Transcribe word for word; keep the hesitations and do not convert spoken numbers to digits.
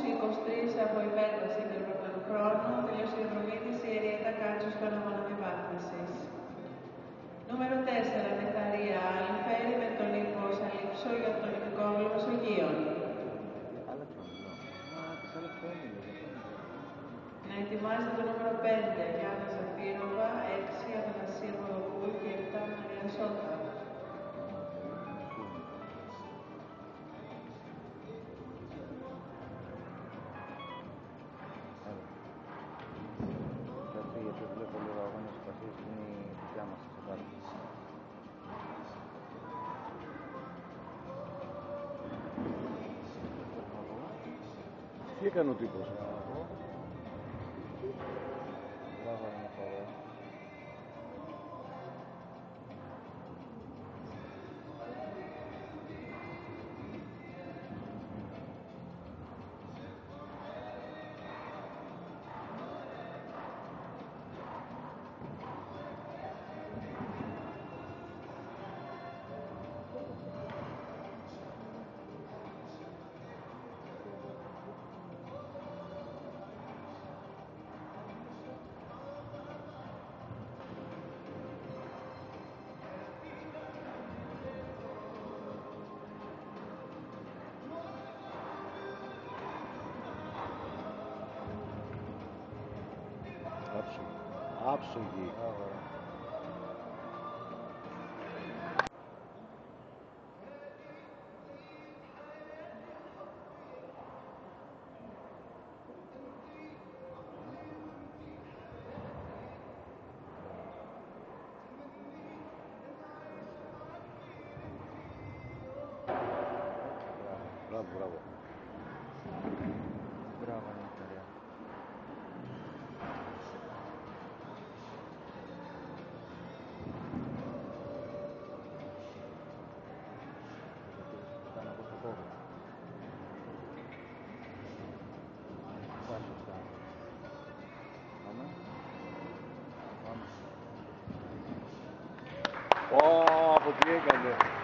είκοσι τρία από υπέρβαση του ευρωπαϊκού χρόνου, τελείωσε η διαδρομή της η Εριέτα Κάτσου στον αγώνα επιβάθμισης. Νούμερο τέσσερα, Nektaria Aliferi με τον ύπο Salipso για τον υπηκόβλο Μεσογείων. Να ετοιμάζεται το νούμερο πέντε, Γιάννα Ζαφύροβα, έξι, Αθανασία Ποδοπούλου και επτά, Μαρία Σότα. Γιατί βλέπω λίγο αγώνες σπασίες που είναι η δικιά μας σε πάρα. Τι έκανε ο τύπος? Μπράβο, είναι φορέ. Άψογη. Μπράβο, μπράβο. Μπράβο, Nektaria. Ω, από τι έκανε.